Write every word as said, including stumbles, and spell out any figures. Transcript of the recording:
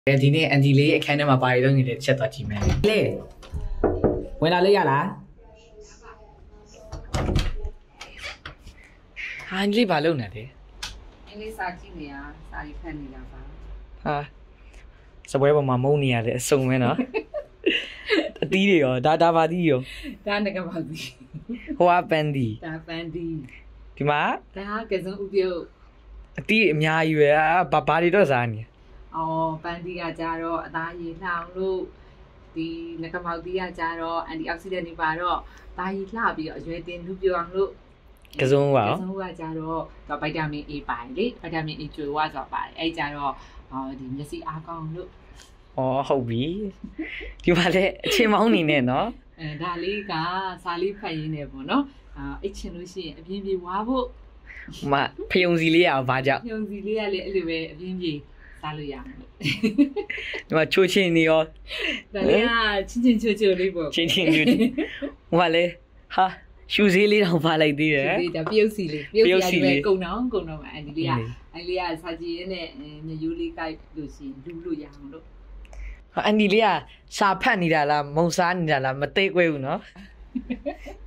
ဒီနေ့အန်ဒီလေးအခန်းထဲမှာပါရတော့နေတဲ့ချက်သွားကြည့်မယ်လေဝင်လာလို့ရလားဟာအန်ဒီလေးဘာလုပ်နေလဲအင်းလေးစာကြည့်နေရစာရေးဖတ်နေတာပါဟာစပွဲပေါ်မှာမုန်းနေရတယ်အစုံပဲနော်အသီးတွေရောဒါဒါပါသီးရောဒါငကပါသီးဟိုကပန်ဒီဒါပန်ဒီဒီမှာဒါကစုံဥပြုတ်အသီးအများကြီးပဲဘာဘာတွေတော့စားနေအော်ပန်ဒီကကြတော့အသားရည်လှအောင်လို့ဒီငကမောက်သီးကကြတော့အန်တီအောက်ဆီဒန့်တွေပါတော့သားရည်လှပြီးတော့အရွယ်တင်လူပြောအောင်လို့ကစုံပါကစုံကကြတော့ဗိုက်တာမင် A ပါတယ်လေဗိုက်တာမင် A ကျွေးဝါဆိုပါတယ်အဲ့ကြတော့အော်ဒီမျက်စိအားကောင်းလို့အော်ဟုတ်ပြီဒီမှာလည်းအချင်းမောင်းနေနဲ့နော်အဲဒါလေးကစာလေးဖတ်ရင်းနေပေါ့နော်အာအိတ်ချင်လို့ရှိရင်အပြင်းပြေဝါဖို့မဖယုံစီလေးရအောင်ဘာကြောင့်ဖယုံစီလေးကလည်းအဲ့လိုပဲအပြင်းပြေစားလို့ရမှာလို့ဒီမှာချိုးချင်းနေရောဒါလေးကချင်းချင်းချိုးချိုးလေးပေါ့ချင်းချင်းချိုးဟိုကလေဟာရှူစည်းလေးတော့ပါလိုက်သေးတယ်ဒီဒါပြုတ်စီလေးပြုတ်စီလေးကုံတော့ကုံတော့အဲ့ဒီလေးကအဲ့လေးကစာကြည့်ရင်းနဲ့မျက်ရိုးလေးကိုက်လို့ရှိရင်လူလို့ရအောင်လို့အန်ဒီလေးကစာဖတ်နေတာလားမုံစားနေတာလားမသိခွဲဘူးနော်